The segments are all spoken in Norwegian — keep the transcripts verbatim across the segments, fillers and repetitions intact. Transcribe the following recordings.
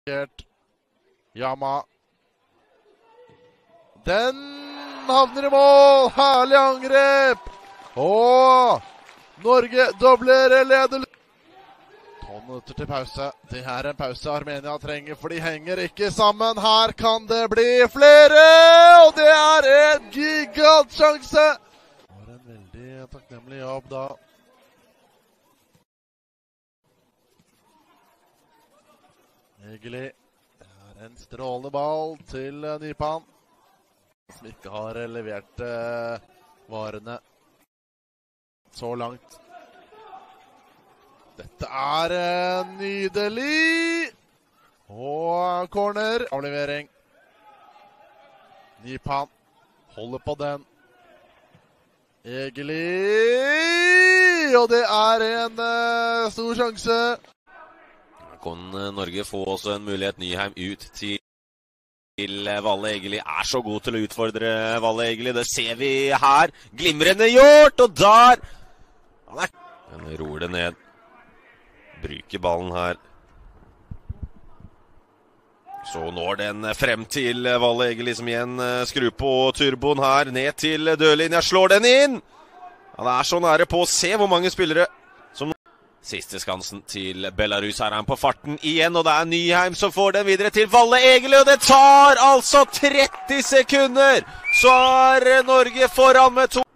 Yama. Den havner i mål. Herlig angrep. Og Norge dobler leder. tolv minutter til pause. Det er en pause Armenia trenger, for de henger ikke sammen. Her kan det bli flere, og det er en gigantsjanse. Det var en veldig takknemlig jobb da. Egeli. Det er en strålende ball til Nypan, som ikke har levert eh, varene så langt. Dette er eh, nydelig! Og corner, avlevering. Nypan holder på den. Egeli! Og det er en eh, stor sjanse. Kan Norge få også en mulighet. Nyheim ut til til Valle Egeli. Er så god til å utfordre Valle Egeli. Det ser vi her. Glimrende gjort, og der han roer det ned. Bruker ballen her. Så når den frem til Valle Egeli, som igjen skrur på turboen her. Ned til dørlinja. Slår den inn! Han er så nære på å se hvor mange spillere som siste skansen til Belarus. Her er han på farten igjen, og det er Nyheim som får den videre til Valle Egeli, og det tar altså tretti sekunder! Så er Norge foran med to.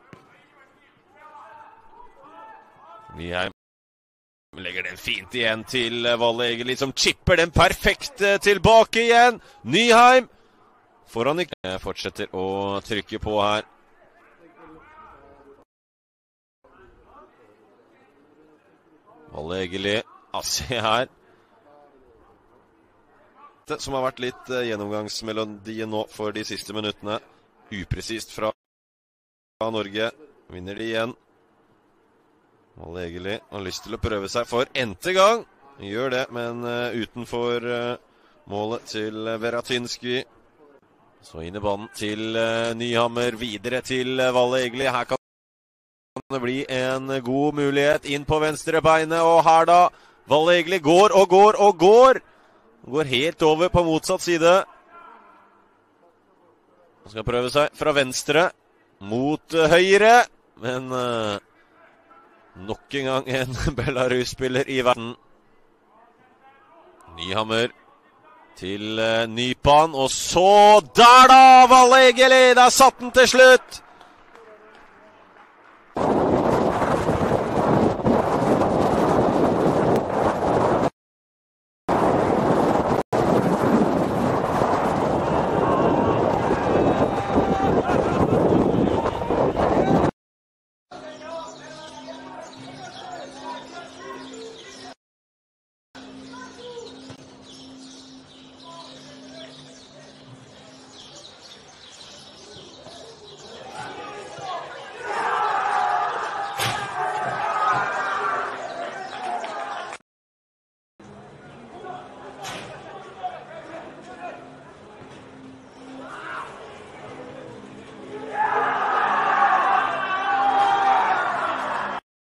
Nyheim legger den fint igjen til Valle Egeli, som chipper den perfekt tilbake igjen. Nyheim foran ikke. Fortsetter å trykke på her. Valle Egeli, se her. Det som har vært litt uh, gjennomgangsmelodien nå for de siste minuttene. Upresist fra Norge. Vinner de igjen. Valle Egeli har lyst til å prøve seg for n-te gang. Gjør det, men uh, utenfor uh, målet til Veratinsky. Så inn i banen til uh, Nyhammer. Videre til uh, Valle Egeli. Her kan det bli en god mulighet inn på venstre beinet, og her da Valle Egeli går og går og går går helt over på motsatt side. Han skal prøve seg fra venstre mot høyre, men uh, nok en gang en Belarus-spiller i verden. Nyhammer til uh, Nypan, og så der da Valle Egeli, der satt den til slutt.